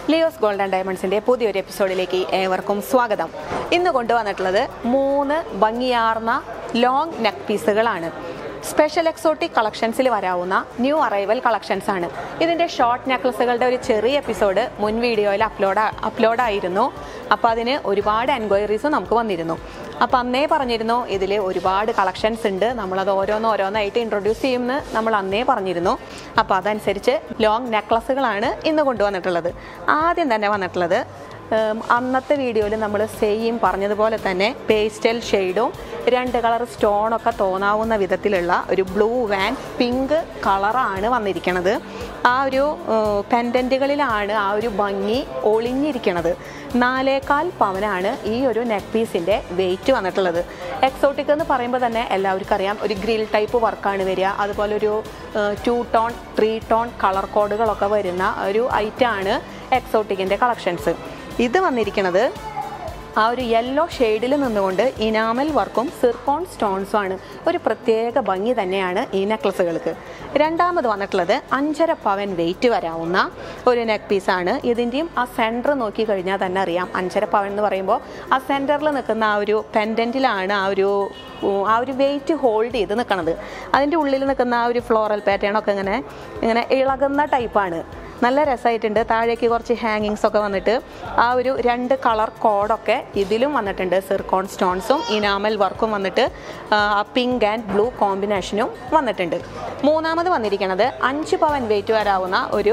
Leo's gold and ഡയമണ്ട്സിൻ്റെ പുതിയൊരു എപ്പിസോഡിലേക്ക് ഏവർക്കും സ്വാഗതം. ഇന്ന് കൊണ്ടുവന്നിട്ടുള്ളത് 3 ഭംഗിയാർന്ന ലോങ് നെക്ക് പീസുകളാണ്. സ്പെഷ്യൽ എക്സോട്ടിക് കളക്ഷൻസിൽ വരാവുന്ന ന്യൂ അറൈവൽ കളക്ഷൻസ് ആണ്. ഇതിൻ്റെ ഷോർട്ട് നെക്ലസുകളുടെ ഒരു ചെറിയ എപ്പിസോഡ് മുൻ വീഡിയോയിൽ അപ്ലോഡായിരുന്നു. അപ്പോൾ അതിന് ഒരുപാട് എൻക്വയറീസും നമുക്ക് വന്നിരുന്നു. അപ്പോൾ അന്നേ പറഞ്ഞിരുന്നു ഇതിൽ ഒരുപാട് കളക്ഷൻസ് ഉണ്ട്, നമ്മളത് ഓരോന്നായിട്ട് ഇൻട്രൊഡ്യൂസ് ചെയ്യുമെന്ന് നമ്മൾ അന്നേ പറഞ്ഞിരുന്നു. അപ്പോൾ അതനുസരിച്ച് ലോങ് നെക്ലസുകളാണ് ഇന്ന് കൊണ്ടുവന്നിട്ടുള്ളത്. ആദ്യം തന്നെ വന്നിട്ടുള്ളത് അന്നത്തെ വീഡിയോയിൽ നമ്മൾ സെയിം പറഞ്ഞതുപോലെ തന്നെ പേസ്റ്റൽ ഷെയ്ഡും 2 കളർ സ്റ്റോണൊക്കെ തോന്നാവുന്ന വിധത്തിലുള്ള ഒരു ബ്ലൂ ആൻഡ് പിങ്ക് കളറാണ് വന്നിരിക്കുന്നത്. ആ ഒരു പെൻഡൻറ്റുകളിലാണ് ആ ഒരു ഭംഗി ഒളിഞ്ഞിരിക്കുന്നത്. 4.25 പവനാണ് ഈ ഒരു നെക്ക് പീസിൻ്റെ വെയിറ്റ് വന്നിട്ടുള്ളത്. എക്സോട്ടിക് എന്ന് പറയുമ്പോൾ തന്നെ എല്ലാവർക്കും അറിയാം, ഒരു ഗ്രിൽ ടൈപ്പ് വർക്കാണ് വരിക. അതുപോലെ ഒരു 2 ടോൺ 3 ടോൺ കളർ കോഡുകളൊക്കെ വരുന്ന ഒരു ഐറ്റമാണ് എക്സോട്ടിക്കിൻ്റെ കളക്ഷൻസ്. ഇത് വന്നിരിക്കുന്നത് ആ ഒരു യെല്ലോ ഷെയ്ഡിൽ നിന്നുകൊണ്ട് ഇനാമൽ വർക്കും സിർക്കോൺ സ്റ്റോൺസും ആണ്. ഒരു പ്രത്യേക ഭംഗി തന്നെയാണ് ഈ നെക്ലസുകൾക്ക്. രണ്ടാമത് വന്നിട്ടുള്ളത് 5.5 പവൻ വെയിറ്റ് വരാവുന്ന ഒരു നെക്ക് പീസാണ്. ഇതിൻ്റെയും ആ സെൻറ്റർ നോക്കി കഴിഞ്ഞാൽ തന്നെ അറിയാം, 5.5 പവൻ എന്ന് പറയുമ്പോൾ ആ സെൻറ്ററിൽ നിൽക്കുന്ന ആ ഒരു പെൻഡൻറ്റിലാണ് ആ ഒരു വെയിറ്റ് ഹോൾഡ് ചെയ്ത് നിൽക്കുന്നത്. അതിൻ്റെ ഉള്ളിൽ നിൽക്കുന്ന ആ ഒരു ഫ്ലോറൽ പാറ്റേൺ ഒക്കെ ഇങ്ങനെ ഇളകുന്ന ടൈപ്പാണ്. നല്ല രസമായിട്ടുണ്ട്. താഴേക്ക് കുറച്ച് ഹാങ്ങിങ്സ് ഒക്കെ വന്നിട്ട് ആ ഒരു 2 കളർ കോഡൊക്കെ ഇതിലും വന്നിട്ടുണ്ട്. സിർക്കോൺ സ്റ്റോൺസും ഇനാമൽ വർക്കും വന്നിട്ട് പിങ്ക് ആൻഡ് ബ്ലൂ കോമ്പിനേഷനും വന്നിട്ടുണ്ട്. മൂന്നാമത് വന്നിരിക്കുന്നത് 5 പവൻ വെയിറ്റ് വരാവുന്ന ഒരു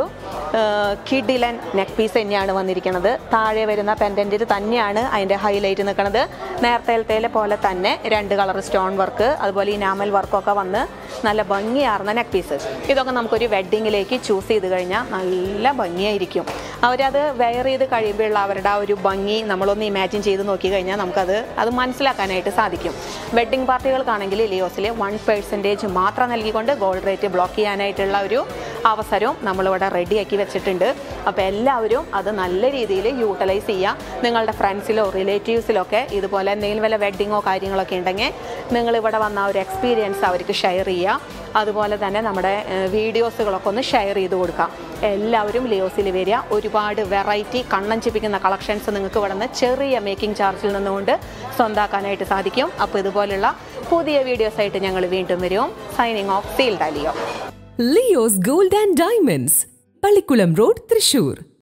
കിഡിലൻ നെക്ക് പീസ് തന്നെയാണ് വന്നിരിക്കുന്നത്. താഴെ വരുന്ന പെൻഡൻറ്റിൽ തന്നെയാണ് അതിൻ്റെ ഹൈലൈറ്റ് നിൽക്കുന്നത്. നേരത്തെ പോലെ തന്നെ 2 കളർ സ്റ്റോൺ വർക്ക് അതുപോലെ ഇനാമൽ വർക്കൊക്കെ വന്ന് നല്ല ഭംഗിയാർന്ന നെക്ക് പീസ്. ഇതൊക്കെ നമുക്കൊരു വെഡ്ഡിങ്ങിലേക്ക് ചൂസ് ചെയ്ത് കഴിഞ്ഞാൽ നല്ല ഭംഗിയായിരിക്കും. അവരത് വെയർ ചെയ്ത് കഴിയുമ്പോഴുള്ള അവരുടെ ആ ഒരു ഭംഗി നമ്മളൊന്ന് ഇമാജിൻ ചെയ്ത് നോക്കി കഴിഞ്ഞാൽ അത് മനസ്സിലാക്കാനായിട്ട് സാധിക്കും. വെഡ്ഡിങ് പാർട്ടികൾക്കാണെങ്കിൽ ലിയോസിൽ 1% മാത്രം നൽകിക്കൊണ്ട് ഗോൾഡ് റേറ്റ് ബ്ലോക്ക് ചെയ്യാനായിട്ടുള്ള ഒരു അവസരവും നമ്മളിവിടെ റെഡിയാക്കി വെച്ചിട്ടുണ്ട്. അപ്പോൾ എല്ലാവരും അത് നല്ല രീതിയിൽ യൂട്ടിലൈസ് ചെയ്യുക. നിങ്ങളുടെ ഫ്രണ്ട്സിലോ റിലേറ്റീവ്സിലോ ഒക്കെ ഇതുപോലെ എന്തെങ്കിലും വല്ല വെഡ്ഡിങ്ങോ കാര്യങ്ങളൊക്കെ ഉണ്ടെങ്കിൽ നിങ്ങളിവിടെ വന്ന ഒരു എക്സ്പീരിയൻസ് അവർക്ക് ഷെയർ ചെയ്യുക. അതുപോലെ തന്നെ നമ്മുടെ വീഡിയോസുകളൊക്കെ ഒന്ന് ഷെയർ ചെയ്ത് കൊടുക്കാം. എല്ലാവരും ലിയോസിൽ വരിക. ഒരുപാട് വെറൈറ്റി കണ്ണഞ്ചിപ്പിക്കുന്ന കളക്ഷൻസ് നിങ്ങൾക്ക് ഇവിടെ നിന്ന് ചെറിയ മേക്കിംഗ് ചാർജിൽ നിന്നുകൊണ്ട് സ്വന്തമാക്കാനായിട്ട് സാധിക്കും. അപ്പോൾ ഇതുപോലുള്ള പുതിയ വീഡിയോസായിട്ട് ഞങ്ങൾ വീണ്ടും വരും. സൈനിങ് ഓഫ് സീൽഡ് Leo. Leo's gold and diamonds, Pallikulam road, Thrissur.